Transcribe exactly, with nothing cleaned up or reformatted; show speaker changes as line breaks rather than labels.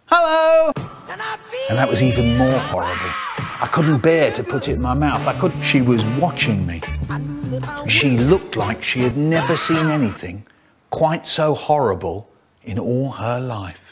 hello. And that was even more horrible. I couldn't bear to put it in my mouth. I couldn't. She was watching me. She looked like she had never seen anything quite so horrible in all her life.